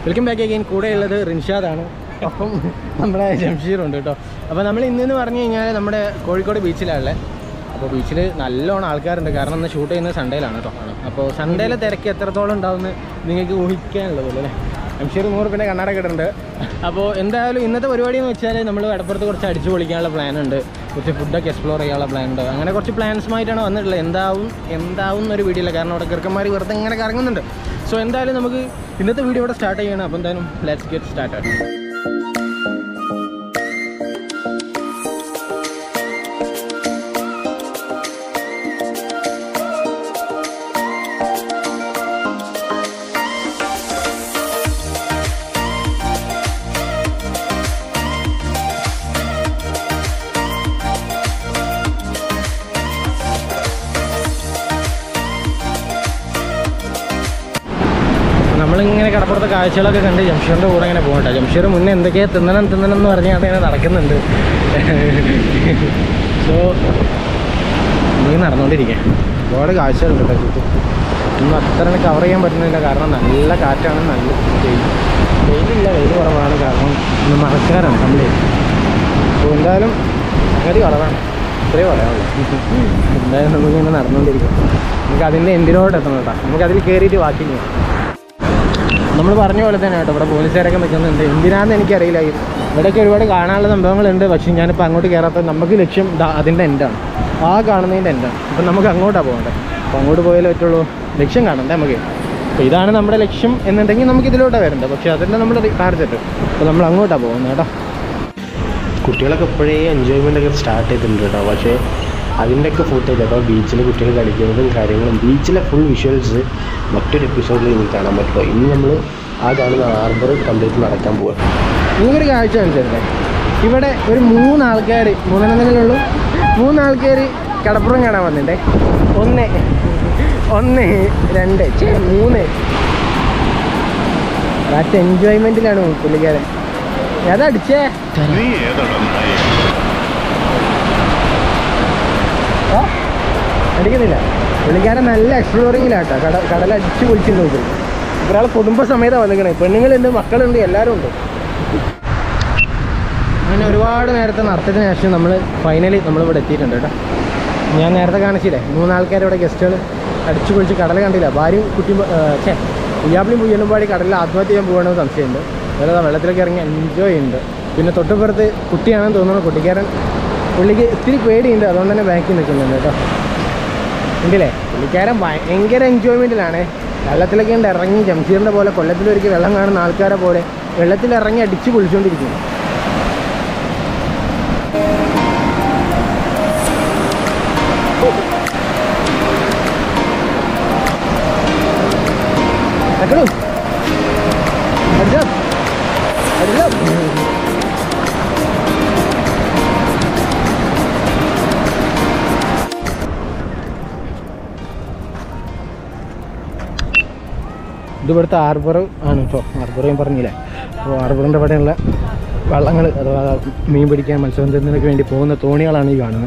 Welcome back again. കൂടെയുള്ളത് റിൻഷാദാണ്. അപ്പം നമ്മുടെ ജംഷീറുണ്ട് കേട്ടോ. അപ്പോൾ നമ്മൾ ഇന്നെന്ന് പറഞ്ഞു കഴിഞ്ഞാൽ നമ്മുടെ കോഴിക്കോട് ബീച്ചിലാണല്ലേ. അപ്പോൾ ബീച്ചിൽ നല്ലോണം ആൾക്കാരുണ്ട്. കാരണം ഇന്ന് ഷൂട്ട് ചെയ്യുന്നത് സൺഡേയിലാണ് കേട്ടോ. അപ്പോൾ സൺഡേയിലെ തിരക്ക് എത്രത്തോളം ഉണ്ടാവുമെന്ന് നിങ്ങൾക്ക് ഊഹിക്കാനുള്ളതല്ലോ അല്ലേ. ജംഷീർ 100 പിന്നെ കണ്ണാടൊക്കെ ഇടുന്നുണ്ട്. അപ്പോൾ എന്തായാലും ഇന്നത്തെ പരിപാടി എന്ന് വെച്ചാൽ നമ്മൾ കടപ്പുറത്ത് കുറച്ച് അടിച്ചു പൊളിക്കാനുള്ള പ്ലാൻ ഉണ്ട്. കുറച്ച് ഫുഡൊക്കെ എക്സ്പ്ലോർ ചെയ്യാനുള്ള പ്ലാൻ ഉണ്ട്. അങ്ങനെ കുറച്ച് പ്ലാൻസുമായിട്ടാണ് വന്നിട്ടുള്ളത്. എന്താവും എന്നൊരു വീഡിയോ ഇല്ല. കാരണം അവിടെ ചെറുക്കന്മാർ വെറുതെ ഇങ്ങനെ കറങ്ങുന്നുണ്ട്. സോ എന്തായാലും നമുക്ക് ഇന്നത്തെ വീഡിയോ ഇവിടെ സ്റ്റാർട്ട് ചെയ്യണം. അപ്പോൾ എന്തായാലും ലെറ്റ്സ് ഗെറ്റ് സ്റ്റാർട്ടഡ്. നമ്മളിങ്ങനെ കടപ്പുറത്തെ കാഴ്ചകളൊക്കെ കണ്ട് ജംഷീറിൻ്റെ കൂടെ ഇങ്ങനെ പോകട്ടെ. ജംഷീർ മുന്നേ എന്തൊക്കെയാണ് തിന്നണം എന്ന് പറഞ്ഞാൽ ഇങ്ങനെ നടക്കുന്നുണ്ട്. സോ നീ നടന്നുകൊണ്ടിരിക്കുക. ഒരുപാട് കാഴ്ചകളുണ്ട് കേട്ടോ ചുറ്റും. ഒന്നും അത്ര കവർ ചെയ്യാൻ പറ്റുന്നില്ല. കാരണം നല്ല കാറ്റാണ്, നല്ല വെയിലില്ല, വെയിൽ കുറവാണ്. കാരണം ഇന്ന് മഴക്കാരാണ് കംപ്ലീറ്റ്. അപ്പോൾ എന്തായാലും സംഗതി കുറവാണ്, ഇത്രയും പറയാനുള്ളൂ. എന്തായാലും നമുക്കിങ്ങനെ നടന്നുകൊണ്ടിരിക്കും. നമുക്ക് അതിൻ്റെ എൻഡിലോട്ട് എത്തണം കേട്ടോ. നമുക്കതിൽ കയറിയിട്ട് വാക്കിങ് ചെയ്യാം. നമ്മൾ പറഞ്ഞ പോലെ തന്നെ കേട്ടോ, ഇവിടെ പോലീസുകാരൊക്കെ നിൽക്കുന്നുണ്ട്. എന്തിനാണെന്ന് എനിക്കറിയില്ല. ഇവിടെയൊക്കെ ഒരുപാട് കാണാനുള്ള സംഭവങ്ങളുണ്ട്. പക്ഷേ ഞാനിപ്പോൾ അങ്ങോട്ട് കയറാത്തത് നമുക്ക് ലക്ഷ്യം അതിൻ്റെ എൻഡാണ്, ആ കാണുന്നതിൻ്റെ എൻഡാണ്. അപ്പം നമുക്ക് അങ്ങോട്ടാണ് പോകേണ്ടത്. അപ്പോൾ അങ്ങോട്ട് പോയാലേ പറ്റുള്ളൂ ലക്ഷ്യം കാണണ്ടേ നമുക്ക്. അപ്പോൾ ഇതാണ് നമ്മുടെ ലക്ഷ്യം എന്നുണ്ടെങ്കിൽ നമുക്ക് ഇതിലോട്ടാണ് വരേണ്ടത്. പക്ഷേ അതിൻ്റെ നമ്മുടെ ടാർഗറ്റ്. അപ്പോൾ നമ്മൾ അങ്ങോട്ടാണ് പോകുന്നത് കേട്ടോ. കുട്ടികളൊക്കെ ഇപ്പോഴേ എൻജോയ്മെൻ്റൊക്കെ സ്റ്റാർട്ട് ചെയ്തിട്ടുണ്ട് കേട്ടോ. പക്ഷേ അതിൻ്റെയൊക്കെ ഫുട്ടേജ് കേട്ടോ, ബീച്ചിൽ കുട്ടികൾ കളിക്കുന്നതും കാര്യങ്ങളും ബീച്ചിലെ ഫുൾ വിഷ്വൽസ് മറ്റൊരു എപ്പിസോഡിൽ നിങ്ങൾക്ക് കാണാൻ പറ്റുമോ. ഇനി നമ്മൾ ആ കാണുന്ന ഹാർബർ കംപ്ലീറ്റ് നടക്കാൻ പോവുക. നിങ്ങൾക്കൊരു കാഴ്ച കാണിച്ചല്ലേ, ഇവിടെ ഒരു 3 ആൾക്കാർ, 3 ആൾക്കാർ കടപ്പുറം കാണാൻ വന്നിട്ടുണ്ടേ. 1 2 3 റാറ്റ് എൻജോയ്മെൻറ്റിലാണ് പുള്ളിക്കാരൻ. അതടിച്ചേ അടിക്കുന്നില്ല. പുള്ളിക്കാരൻ നല്ല എക്സ്പ്ലോറിങ്ങിലാട്ടോ. കടലടിച്ച് പൊളിച്ചിട്ട് നോക്കും. ഒരാൾ കുടുംബസമേതം വന്നിക്കണേ. പെണ്ണുങ്ങളുണ്ട്, മക്കളുണ്ട്, എല്ലാവരും ഉണ്ട്. അങ്ങനെ ഒരുപാട് നേരത്തെ നടത്തത്തിന് ശേഷം നമ്മൾ ഫൈനലി നമ്മളിവിടെ എത്തിയിട്ടുണ്ട് കേട്ടോ. ഞാൻ നേരത്തെ കാണിച്ചില്ലേ 3 ആൾക്കാർ ഇവിടെ ഗസ്റ്റുകൾ അടിച്ചു പൊളിച്ച് കടൽ കണ്ടില്ല. ഭാര്യയും കുട്ടിയും പുയ്യാപ്പിളിയും പുയ്യനും പാടി കടലിൽ ആത്മഹത്യ ചെയ്യാൻ പോകണമെന്ന് സംശയമുണ്ട്. അതുപോലെ വെള്ളത്തിലേക്ക് ഇറങ്ങി എൻജോയ് ചെയ്യുന്നുണ്ട്. പിന്നെ തൊട്ടുപുറത്ത് കുട്ടിയാണെന്ന് തോന്നുന്നു. കുട്ടിക്കാരൻ പുള്ളിക്ക് ഇത്തിരി പേടിയുണ്ട്, അതുകൊണ്ട് തന്നെ ബാക്കിൽ നിൽക്കുന്നുണ്ട് കേട്ടോ. ഉണ്ടല്ലേ, പുള്ളിക്കാരൻ ഭയങ്കര എൻജോയ്മെൻറ്റിലാണ്. വെള്ളത്തിലൊക്കെ ഉണ്ട് ഇറങ്ങി. ജംഷീറിൻ്റെ പോലെ കൊല്ലത്തിലൊരിക്കൽ വെള്ളം കാണുന്ന ആൾക്കാരെ പോലെ വെള്ളത്തിലിറങ്ങി അടിച്ച് പൊളിച്ചുകൊണ്ടിരിക്കുന്നു. ഇത് ഇവിടുത്തെ ഹാർബർ ആണ് കേട്ടോ. ഹാർബർ ഞാൻ പറഞ്ഞില്ലേ. അപ്പോൾ ഹാർബറിൻ്റെ ഇവിടെയുള്ള വള്ളങ്ങൾ, അഥവാ മീൻ പിടിക്കാൻ മത്സ്യബന്ധനത്തിനൊക്കെ വേണ്ടി പോകുന്ന തോണികളാണ് ഈ കാണുന്നത്.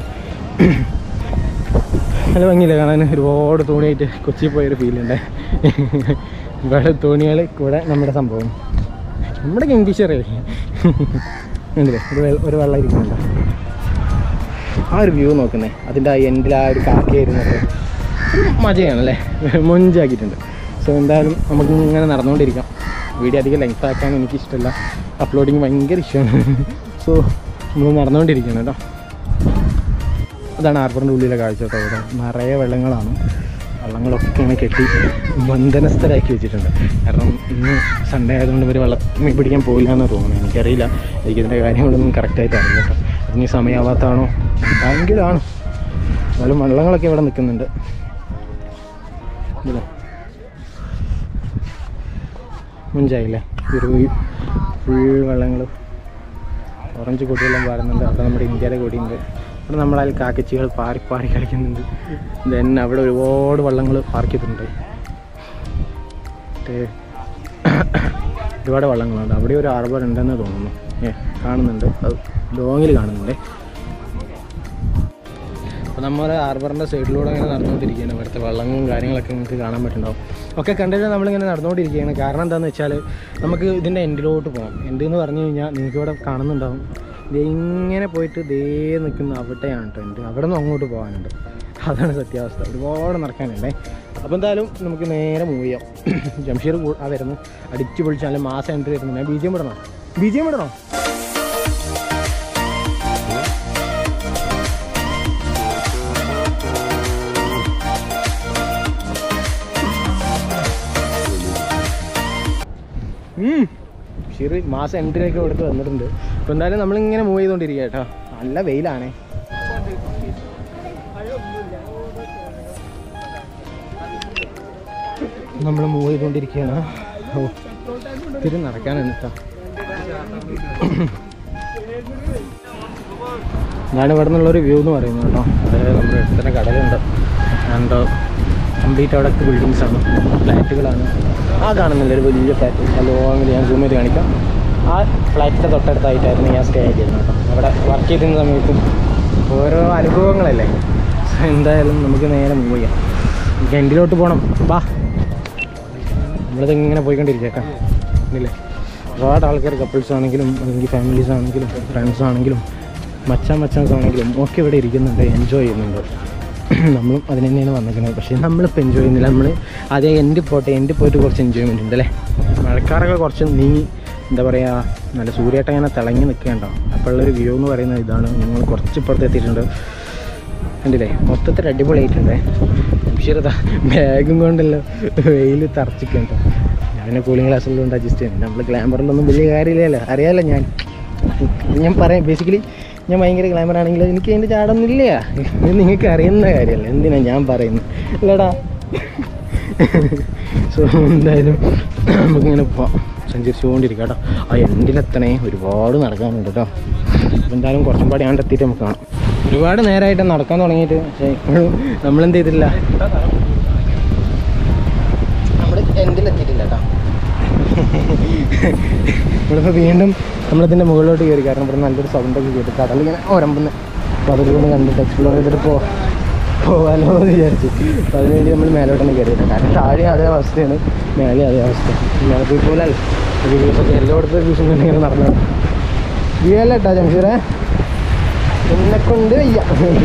നല്ല ഭംഗിയില്ല കാണാൻ. ഒരുപാട് തോണിയായിട്ട് കൊച്ചി പോയൊരു ഫീലുണ്ട്. ഇവിടെ തോണികൾ, കൂടെ നമ്മുടെ സംഭവം, നമ്മുടെ കിങ്ഫിഷറേ ഉണ്ടല്ലേ. ഒരു വെള്ളം ഇരിക്കുന്നുണ്ടോ. ആ ഒരു വ്യൂ നോക്കുന്നേ, അതിൻ്റെ ആ എൻഡിൽ ആ ഒരു കാക്കയായിരുന്നൊക്കെ മജയാണല്ലേ, മൊഞ്ചാക്കിയിട്ടുണ്ട്. സോ എന്തായാലും നമുക്ക് ഇങ്ങനെ നടന്നുകൊണ്ടിരിക്കാം. വീഡിയോ അധികം ലെങ്ത് ആക്കാൻ എനിക്കിഷ്ടമല്ല. അപ്ലോഡിങ് ഭയങ്കര ഇഷ്ടമാണ്. സോ നമ്മൾ നടന്നുകൊണ്ടിരിക്കുകയാണ് കേട്ടോ. അതാണ് ഹാർബറിൻ്റെ ഉള്ളിലെ കാഴ്ച കേട്ടോ. ഇവിടെ നിറയെ വെള്ളങ്ങളാണ്. വള്ളങ്ങളൊക്കെ ഇങ്ങനെ കെട്ടി ബന്ധനസ്ഥരാക്കി വെച്ചിട്ടുണ്ട്. കാരണം ഇന്ന് സൺഡേ ആയതുകൊണ്ട് ഇവർ മീൻ പിടിക്കാൻ പോയില്ല എന്ന് തോന്നുന്നു. എനിക്കറിയില്ല, എനിക്കിതിൻ്റെ കാര്യങ്ങളൊന്നും കറക്റ്റായിട്ട് അറിയില്ല കേട്ടോ. അതിന് സമയമാവാത്തതാണോ ഭയങ്കരമാണ്. എന്നാലും വള്ളങ്ങളൊക്കെ ഇവിടെ നിൽക്കുന്നുണ്ട്. മുഞ്ചായില്ലേ, ഒരു ഫുൾ വെള്ളങ്ങൾ, ഓറഞ്ച് കൊടിയെല്ലാം പാടുന്നുണ്ട്. അവിടെ നമ്മുടെ ഇന്ത്യയിലെ കൊടിയുണ്ട്. അവിടെ നമ്മുടെ അതിൽ കാക്കച്ചികൾ പാറി കളിക്കുന്നുണ്ട്. ദെൻ അവിടെ ഒരുപാട് വള്ളങ്ങൾ പാർക്ക് ചെയ്തിട്ടുണ്ട്. ഒരുപാട് വള്ളങ്ങളുണ്ട്. അവിടെ ഒരു ഹാർബർ ഉണ്ടെന്ന് തോന്നുന്നു. കാണുന്നുണ്ട്, അത് ലോങ്ങിൽ കാണുന്നുണ്ട്. അപ്പോൾ നമ്മൾ ഹാർബറിൻ്റെ സൈഡിലൂടെ അങ്ങനെ നടന്നുകൊണ്ടിരിക്കുകയാണ്. ഇവിടുത്തെ വള്ളങ്ങളും കാര്യങ്ങളൊക്കെ നിങ്ങൾക്ക് കാണാൻ പറ്റുന്നുണ്ടാവും. ഒക്കെ കണ്ടിട്ട് നമ്മളിങ്ങനെ നടന്നുകൊണ്ടിരിക്കുകയാണ്. കാരണം എന്താണെന്ന് വെച്ചാൽ നമുക്ക് ഇതിൻ്റെ എൻഡിലോട്ട് പോകാം. എൻഡ് എന്ന് പറഞ്ഞു കഴിഞ്ഞാൽ നിങ്ങൾക്ക് ഇവിടെ കാണുന്നുണ്ടാവും, ഇത് ഇങ്ങനെ പോയിട്ട് ദേ നിൽക്കുന്ന അവിടെയാണ് കേട്ടോ എൻഡ്. അവിടെ നിന്ന് അങ്ങോട്ട് പോകാനുണ്ട്. അതാണ് സത്യാവസ്ഥ. ഒരുപാട് നടക്കാനുണ്ടേ. അപ്പോൾ എന്തായാലും നമുക്ക് നേരെ മൂവ് ചെയ്യാം. ജംഷീർ ആ വരുന്നു, അടിച്ചു പൊളിച്ച് നല്ല മാസം എൻട്രി വരുന്നു. ഞാൻ ബി ജി എം വിടണോ? ഷീറ് മാസം എൻട്രിയൊക്കെ കൊടുത്ത് വന്നിട്ടുണ്ട്. അപ്പോൾ എന്തായാലും നമ്മളിങ്ങനെ മൂവ് ചെയ്തുകൊണ്ടിരിക്കുക കേട്ടോ. നല്ല വെയിലാണേ. നമ്മൾ മൂവ് ചെയ്തുകൊണ്ടിരിക്കുകയാണ്. ഓ ഇത്തിരി നടക്കാനാണ് കേട്ടോ. ഞാൻ ഇവിടെ നിന്നുള്ളൊരു വ്യൂ എന്ന് പറയുന്നത് കേട്ടോ. അതായത് നമ്മുടെ അടുത്ത് തന്നെ കടലുണ്ട്. ആൻഡ് കംപ്ലീറ്റ് അവിടെ ബിൽഡിങ്സാണ്, ഫ്ലാറ്റുകളാണ്. ആ കാണുന്നില്ല ഒരു വലിയ ഫ്ലാറ്റ്. ലോങ്ങിൽ ഞാൻ സൂം ചെയ്ത് കാണിക്കാം. ആ ഫ്ലാറ്റിൻ്റെ തൊട്ടടുത്തായിട്ടായിരുന്നു ഞാൻ സ്റ്റേ ചെയ്തിരുന്നത് കേട്ടോ. അവിടെ വർക്ക് ചെയ്തിരുന്ന സമയത്തും ഓരോ അനുഭവങ്ങളല്ലേ. എന്തായാലും നമുക്ക് നേരെ മൂവ് ചെയ്യാം. എനിക്ക് എൻഡിലോട്ട് പോകണം. വാ, നമ്മളിതിങ്ങനെ പോയിക്കൊണ്ടിരിക്കാം ഇല്ലേ. ഒരുപാട് ആൾക്കാർ, കപ്പിൾസ് ആണെങ്കിലും അല്ലെങ്കിൽ ഫാമിലീസ് ആണെങ്കിലും ഫ്രണ്ട്സ് ആണെങ്കിലും മച്ചാൻസ് ആണെങ്കിലും ഒക്കെ ഇവിടെ ഇരിക്കുന്നുണ്ട്, എൻജോയ് ചെയ്യുന്നുണ്ട്. നമ്മളും അതിന് തന്നെയാണ് വന്നിരിക്കുന്നത്. പക്ഷേ നമ്മളിപ്പോൾ എൻജോയ് ചെയ്യുന്നില്ല. നമ്മൾ അതേ എൻഡ് പോയിട്ട് കുറച്ച് എൻജോയ്മെൻറ്റ് ഉണ്ട് അല്ലേ. മഴക്കാരൊക്കെ കുറച്ച് നീങ്ങി എന്താ പറയുക, നല്ല സൂര്യാട്ടം ഇങ്ങനെ തിളങ്ങി നിൽക്കേണ്ടോ. അപ്പോഴുള്ളൊരു വ്യൂ എന്ന് പറയുന്നത് ഇതാണ്. ഞങ്ങൾ കുറച്ച് ഇപ്പുറത്ത് എത്തിയിട്ടുണ്ട്. കണ്ടില്ലേ, മൊത്തത്തിൽ അടിപൊളിയായിട്ടുണ്ട്. ശരിതാ ബാഗും കൊണ്ടല്ലോ വെയിൽ തറച്ചിക്കണ്ടോ. ഞാൻ കൂളിംഗ് ഗ്ലാസ്സുള്ളതുകൊണ്ട് അഡ്ജസ്റ്റ് ചെയ്യുന്നത്. നമ്മൾ ഗ്ലാമറിലൊന്നും വലിയ കാര്യമില്ലല്ലോ, അറിയാമല്ലോ. ഞാൻ പറയാം, ബേസിക്കലി ഞാൻ ഭയങ്കര ഗ്ലാമർ ആണെങ്കിൽ എനിക്ക് അതിൻ്റെ ചാടൊന്നുമില്ല. ഇത് നിങ്ങൾക്ക് അറിയുന്ന കാര്യമല്ല, എന്തിനാണ് ഞാൻ പറയുന്നത് അല്ലടാ. സോ എന്തായാലും നമുക്കിങ്ങനെ പോവാം, സഞ്ചരിച്ചുകൊണ്ടിരിക്കാം കേട്ടോ. ആ എൻഡിലെത്തണേ, ഒരുപാട് നടക്കാനുണ്ട് കേട്ടോ. അപ്പോൾ എന്തായാലും കുറച്ചും പാടി എത്തിയിട്ട് നമുക്ക് കാണാം. ഒരുപാട് നേരമായിട്ട് നടക്കാൻ തുടങ്ങിയിട്ട്. പക്ഷേ ഇപ്പോഴും നമ്മളെന്ത് ചെയ്തിട്ടില്ല, നമ്മൾ എൻഡിലെത്തിയിട്ടില്ല കേട്ടോ. ഇവിടെ വീണ്ടും നമ്മളിതിൻ്റെ മുകളിലോട്ട് കയറി. കാരണം ഇവിടെ നല്ലൊരു സൗണ്ടൊക്കെ കേട്ട് കടലിങ്ങനെ ഒരമ്പുന്ന. അപ്പോൾ അതൊക്കെ കണ്ടിട്ട് എക്സ്പ്ലോർ ചെയ്തിട്ട് പോകാമല്ലോ എന്ന് വിചാരിച്ചു. അപ്പോൾ അതിനുവേണ്ടി നമ്മൾ മേലോട്ടൊന്ന് കയറിയിട്ടുണ്ട്. കാരണം താഴെ അതേ അവസ്ഥയാണ്, മേലെ അതേ അവസ്ഥ. മേലെ പോയി പോലല്ല ഒരു ദിവസമൊക്കെ എല്ലായിടത്തും ദിവസം ഇങ്ങനെ നടന്നു. വീഴല്ല കേട്ടോ ജംഷീറേ, എന്നെക്കൊണ്ട് വയ്യ.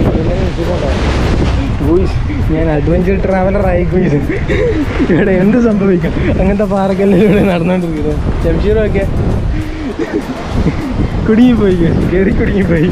ഞാൻ അഡ്വഞ്ചർ ട്രാവലറായി ഗുയിസ്. ഇവിടെ എന്ത് സംഭവിക്കാം, അങ്ങനത്തെ പാറക്കല്ലിലൂടെ നടന്നുകൊണ്ടിരിക്കുന്നത്. ജംഷീറൊക്കെ കുടുങ്ങിപ്പോയി, കയറി കുടുങ്ങിപ്പോയി.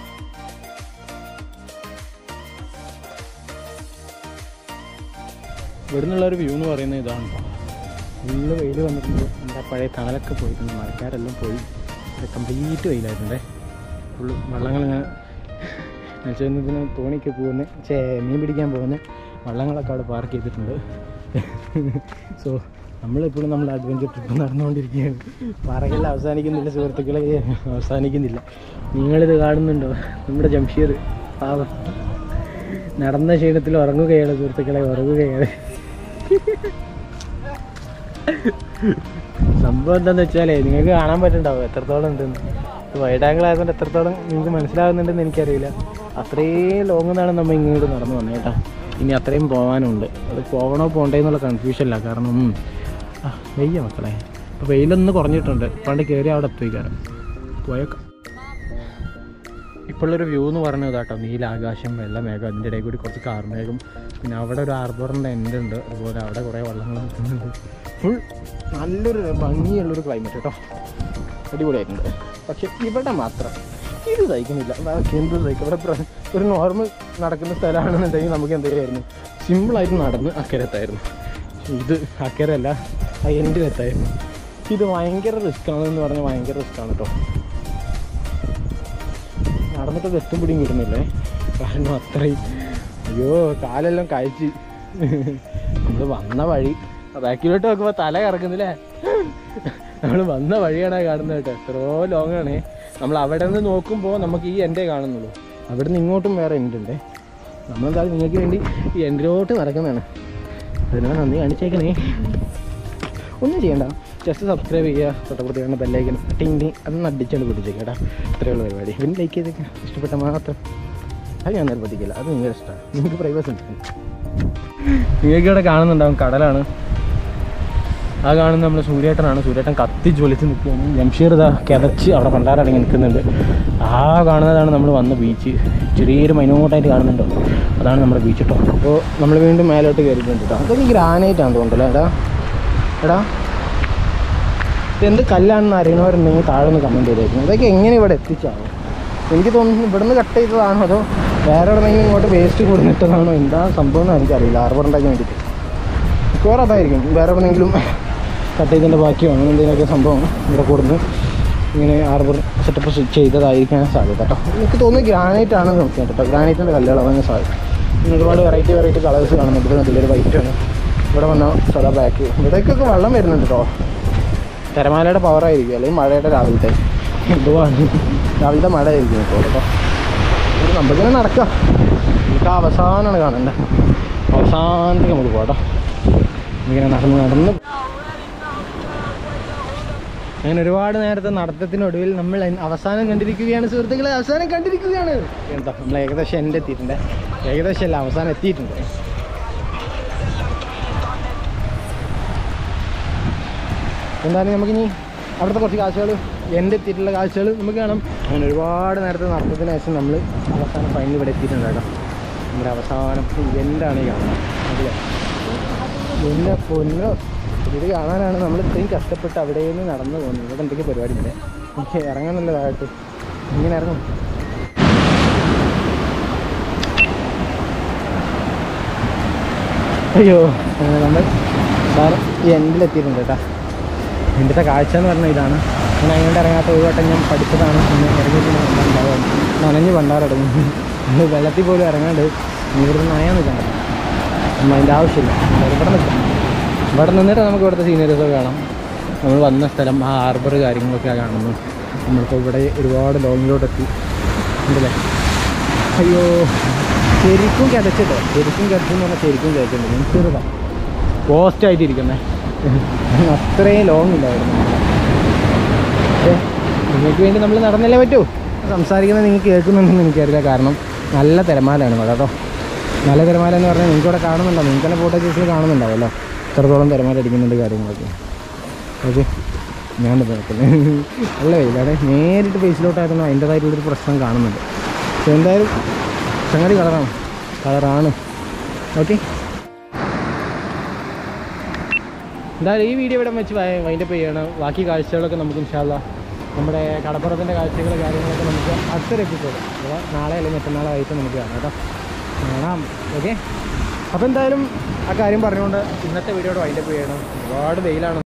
ഇവിടെ നിന്നുള്ളൊരു വ്യൂ എന്ന് പറയുന്നത് ഇതാണ്. ഫുള്ള് വെയിൽ വന്നിട്ടുണ്ട്. നമ്മുടെ പഴയ തണലൊക്കെ പോയിട്ടുണ്ട്, മഴക്കാരെല്ലാം പോയി. കംപ്ലീറ്റ് വെയിലായിട്ടുണ്ടേ. ഫുള്ള് വെള്ളങ്ങളിങ്ങനെ മത്സ്യബന്ധനത്തിന് തോണിക്ക് പോകുന്ന മീൻ പിടിക്കാൻ പോകുന്ന വള്ളങ്ങളൊക്കെ അവിടെ പാർക്ക് ചെയ്തിട്ടുണ്ട്. സോ നമ്മളിപ്പോഴും നമ്മൾ അഡ്വഞ്ചർ ട്രിപ്പ് നടന്നുകൊണ്ടിരിക്കുകയാണ്. പാറകളിൽ അവസാനിക്കുന്നില്ല സുഹൃത്തുക്കളെ, അവസാനിക്കുന്നില്ല. നിങ്ങളിത് കാണുന്നുണ്ടോ? നമ്മുടെ ജംഷീർ പാവം നടന്ന ക്ഷീണത്തിൽ ഉറങ്ങുകയാണ് സുഹൃത്തുക്കളെ, ഉറങ്ങുകയാണ്. സംഭവം എന്താണെന്ന് വെച്ചാലേ നിങ്ങൾക്ക് കാണാൻ പറ്റുന്നുണ്ടാവും എത്രത്തോളം ഉണ്ടെന്ന്. വൈഡ് ആംഗിൾ ആയതുകൊണ്ട് എത്രത്തോളം നിങ്ങൾക്ക് മനസ്സിലാകുന്നുണ്ടെന്ന് എനിക്കറിയില്ല. അത്രയും ലോങ് നിന്നാണ് നമ്മൾ ഇങ്ങോട്ട് നടന്നു വന്നത് കേട്ടോ. ഇനി അത്രയും പോകാനുണ്ട്. അത് പോകണോ പോകണ്ടേ എന്നുള്ള കൺഫ്യൂഷനില്ല. കാരണം വെയ്യ മക്കളെ, ഇപ്പോൾ വെയിലൊന്ന് കുറഞ്ഞിട്ടുണ്ട്. പണ്ട് കയറി അവിടെ എത്തിക്കാനും പോയേക്കാം. ഇപ്പോഴൊരു വ്യൂ എന്ന് പറയുന്നത് കേട്ടോ, നീലാകാശം, വെള്ളമേഘം, അതിൻ്റെ ഇടയിൽ കൂടി കുറച്ച് കാർമേഘം, പിന്നെ അവിടെ ഒരു ആർബറിൻ്റെ എൻഡ് ഉണ്ട്. അതുപോലെ അവിടെ കുറേ വെള്ളങ്ങൾ നിൽക്കുന്നുണ്ട്. ഫുൾ നല്ലൊരു ഭംഗിയുള്ളൊരു ക്ലൈമറ്റ് കേട്ടോ, അടിപൊളിയായിട്ടുണ്ട്. പക്ഷെ ഇവിടെ മാത്രം ഇത് സഹിക്കുന്നില്ല. എന്ത് സഹിക്കും? ഇവിടെ ഒരു നോർമൽ നടക്കുന്ന സ്ഥലമാണെന്നുണ്ടെങ്കിൽ നമുക്ക് എന്തെങ്കിലുമായിരുന്നു, സിമ്പിളായിട്ട് നടന്ന് അക്കരത്തായിരുന്നു. ഇത് അക്കരല്ല, ആ എൻഡിലെത്തായിരുന്നു. ഇത് ഭയങ്കര റിസ്ക്കാണെന്ന് പറഞ്ഞാൽ ഭയങ്കര റിസ്ക്കാണ് കേട്ടോ. നടന്നിട്ട് എത്തും പിടിയും കിട്ടുന്നില്ലേ, കാരണം അത്രയും അയ്യോ കാലെല്ലാം കഴിച്ച്. നമ്മൾ വന്ന വഴി ബാക്കിലോട്ട് നോക്കുമ്പോൾ തല കറക്കുന്നില്ലേ. നമ്മൾ വന്ന വഴിയാണ് കാണുന്നത് കേട്ടോ. എത്രയോ ലോങ്ങാണ്. നമ്മൾ അവിടെ നിന്ന് നോക്കുമ്പോൾ നമുക്ക് ഈ എൻഡേ കാണുന്നുള്ളൂ. അവിടെ നിന്ന് ഇങ്ങോട്ടും വേറെ എൻഡുണ്ടേ. നമ്മളെന്തായാലും നിങ്ങൾക്ക് വേണ്ടി ഈ എൻഡിലോട്ട് നടക്കുന്നതാണ്. അതിനാണ് നന്ദി കാണിച്ചേക്കണേ. ഒന്നും ചെയ്യണ്ട, ജസ്റ്റ് സബ്സ്ക്രൈബ് ചെയ്യുക, തൊട്ടപ്പുറത്ത് കാണുന്ന ബെല്ലൈക്കൻ ടിങ് അതൊന്ന് അടിച്ചുകൊണ്ട് പിടിച്ചേക്കാം കേട്ടോ. ഇത്രയുള്ള പരിപാടി. പിന്നെ ലൈക്ക് ചെയ്തേക്കാം, ഇഷ്ടപ്പെട്ട മാത്രം. അത് ഞാൻ നിർബന്ധിക്കില്ല, അത് നിങ്ങളുടെ ഇഷ്ടമാണ്, നിങ്ങൾക്ക് പ്രൈവസി ഉണ്ട്. നിങ്ങൾക്ക് ഇവിടെ കാണുന്നുണ്ടാവും കടലാണ്. ആ കാണുന്ന നമ്മൾ സൂര്യേട്ടനാണ്. സൂര്യേട്ടൻ കത്തി ജ്വലിച്ച് നിൽക്കുകയാണ്. ജംഷീർ ഇതാ കിതച്ച് അവിടെ പണ്ടാരടങ്ങി നിൽക്കുന്നുണ്ട്. ആ കാണുന്നതാണ് നമ്മൾ വന്ന ബീച്ച്. ചെറിയൊരു മൈനോട്ടായിട്ട് കാണുന്നുണ്ടോ, അതാണ് നമ്മുടെ ബീച്ച് കേട്ടോ. അപ്പോൾ നമ്മൾ വീണ്ടും മേലോട്ട് കയറിയിട്ടുണ്ട് കേട്ടോ. അതൊക്കെ ഗ്രാനൈറ്റാണ് തോന്നുന്നല്ലോ. എടാ എന്ത് കല്ലാണെന്ന് അറിയണവരുണ്ടെങ്കിൽ താഴെ ഒന്ന് കമൻറ്റ് ചെയ്തേക്കും. ഇതൊക്കെ എങ്ങനെ ഇവിടെ എത്തിച്ചാണോ? എനിക്ക് തോന്നുന്നു ഇവിടുന്ന് കട്ട് ചെയ്തതാണോ അതോ വേറെ എവിടെയെങ്കിലും ഇങ്ങോട്ട് വേസ്റ്റ് കൊടുത്തിട്ടതാണോ, എന്താ സംഭവം എന്ന് എനിക്കറിയില്ല. ഹാർബർ ഉണ്ടാക്കാൻ വേണ്ടിയിട്ട് മിക്കവാറും അതായിരിക്കും. വേറെ എവിടെയെങ്കിലും കട്ട് ചെയ്തതിൻ്റെ ബാക്കിയോ അങ്ങനെ എന്തെങ്കിലുമൊക്കെ സംഭവം ഇവിടെ കൊടുന്ന് ഇങ്ങനെ ഹാർബർ സെറ്റപ്പ് ചെയ്തതായിരിക്കാൻ സാധ്യത കേട്ടോ. എനിക്ക് തോന്നുന്നു ഗ്രാനൈറ്റ് ആണെന്ന് നോക്കിയാൽ കേട്ടോ. ഗ്രാനൈറ്റിൻ്റെ കല്ലുകളാണ് സാധ്യത. പിന്നെ ഒരുപാട് വെറൈറ്റി കളേഴ്സ് കാണുന്നുണ്ട്. ഇതിലൊരു വൈറ്റാണ്. ഇവിടെ വന്ന സദാ ബ്ലാക്ക്. ഇവിടേക്കൊക്കെ വെള്ളം വരുന്നുണ്ട് കേട്ടോ. തിരമാലയുടെ പവറായിരിക്കും, അല്ലെങ്കിൽ മഴയുടെ രാവിലത്തെ എന്തുവാണ്, രാവിലത്തെ മഴ ആയിരിക്കും ഇപ്പോൾ കേട്ടോ. ഒരു നമ്മളിങ്ങനെ നടക്കുക. നമുക്ക് അവസാനമാണ് കാണേണ്ടത്. അവസാനത്തേക്ക് നമുക്ക് പോകാം കേട്ടോ. ഇങ്ങനെ നടന്ന് അങ്ങനെ ഒരുപാട് നേരത്തെ നടത്തത്തിനൊടുവിൽ നമ്മൾ അവസാനം കണ്ടിരിക്കുകയാണ് സുഹൃത്തുക്കളെ. അവസാനം കണ്ടിരിക്കുകയാണ് കേട്ടോ. നമ്മൾ ഏകദേശം എൻ്റെ എത്തിയിട്ടുണ്ട്. ഏകദേശം അല്ല, അവസാനം എത്തിയിട്ടുണ്ട്. എന്തായാലും നമുക്കിനി അവിടുത്തെ കുറച്ച് കാഴ്ചകൾ, എൻ്റെ എത്തിയിട്ടുള്ള കാഴ്ചകൾ നമുക്ക് കാണാം. അങ്ങനെ ഒരുപാട് നേരത്തെ നടത്തത്തിന് ശേഷം നമ്മൾ അവസാനം ഫൈനൽ ഇവിടെ എത്തിയിട്ടുണ്ട് കേട്ടോ. നമ്മുടെ അവസാനം എന്താണ് ഈ കാണുന്നത് അല്ലേ? എൻ്റെ പൊന്നോ, ഇത് കാണാനാണ് നമ്മൾ ഇത്രയും കഷ്ടപ്പെട്ട് അവിടെ നിന്ന് നടന്നു പോകുന്നത്. ഇവിടെ എന്തൊക്കെ പരിപാടി ഉണ്ട്. എനിക്ക് ഇറങ്ങാനുള്ളതായിട്ട് ഇങ്ങനെ ഇറങ്ങും. അയ്യോ, നമ്മൾ സാർ ഈ എൻഡിലെത്തിയിട്ടുണ്ട് കേട്ടോ. എൻ്റെ കാഴ്ച എന്ന് പറഞ്ഞാൽ ഇതാണ്. ഞാൻ അങ്ങോട്ട് ഇറങ്ങാത്ത ഒരു വട്ടം ഞാൻ പഠിച്ചതാണ്. ഇറങ്ങിയിട്ട് ഉണ്ടാവും നനഞ്ഞ് പണ്ടാറടങ്ങി. നമ്മൾ വെള്ളത്തിൽ പോലും ഇറങ്ങാണ്ട് ഇവിടെ നനയാൻ നിൽക്കണ്ട. നമ്മൾ അതിൻ്റെ ആവശ്യമില്ല. ഇവിടെ നിൽക്കാം. ഇവിടെ നിന്നിട്ട് നമുക്ക് ഇവിടുത്തെ സീനറീസൊക്കെ കാണാം. നമ്മൾ വന്ന സ്ഥലം, ആ ഹാർബർ കാര്യങ്ങളൊക്കെ കാണുന്നു. നമ്മളിപ്പോൾ ഇവിടെ ഒരുപാട് ലോങ്ങിലോട്ടെത്തി ഉണ്ടല്ലേ. അയ്യോ, ശരിക്കും കിടച്ചിട്ടോ. ശരിക്കും കിടച്ചെന്ന് പറഞ്ഞാൽ ശരിക്കും കിടച്ചിട്ടുണ്ട്. ഞാൻ ചെറുതാണ് പോസ്റ്റായിട്ടിരിക്കുന്നേ. അത്രയും ലോങ് ഇല്ലായിരുന്നു. പക്ഷേ നിങ്ങൾക്ക് വേണ്ടി നമ്മൾ നടന്നല്ലേ പറ്റൂ. സംസാരിക്കുന്നത് നിങ്ങൾക്ക് കേൾക്കുന്നുണ്ടെന്ന് എനിക്കറിയില്ല. കാരണം നല്ല തിരമാലയാണ് ഇവിടെ കേട്ടോ. നല്ല തിരമാല എന്ന് പറഞ്ഞാൽ നിങ്ങൾക്ക് ഇവിടെ കാണുന്നുണ്ടോ? നിങ്ങൾക്ക് തന്നെ ഫോട്ടോഗ്രാഫിൽ കാണുന്നുണ്ടാവുമല്ലോ എത്രത്തോളം തിരമാല അടിക്കുന്നുണ്ട് കാര്യങ്ങളൊക്കെ. ഓക്കെ, ഞാനിത് നോക്കുന്നത് നല്ല വെയിലാണ്. നേരിട്ട് ഫേസിലോട്ടായിരുന്നു അതിൻ്റേതായിട്ടുള്ളൊരു പ്രശ്നം കാണുന്നുണ്ട്. പക്ഷെ എന്തായാലും സംഗതി കളറാണ്. ഓക്കെ, എന്തായാലും ഈ വീഡിയോ ഇവിടെ വെച്ച് വൈൻഡപ്പ് ചെയ്യണം. ബാക്കി കാഴ്ചകളൊക്കെ നമുക്ക് ഇൻഷാ അല്ലാഹ് നമ്മുടെ കടപ്പുറത്തിൻ്റെ കാഴ്ചകൾ കാര്യങ്ങളൊക്കെ നമുക്ക് അടുത്തൊരു എപ്പിസോഡ് അഥവാ നാളെ അല്ലെങ്കിൽ മറ്റന്നാളായിട്ട് നമുക്ക് കാണാം. ഓക്കെ, അപ്പോൾ എന്തായാലും ആ കാര്യം പറഞ്ഞുകൊണ്ട് ഇന്നത്തെ വീഡിയോയുടെ വൈൻഡപ്പ് ചെയ്യണം. ഒരുപാട് വെയിലാണ്.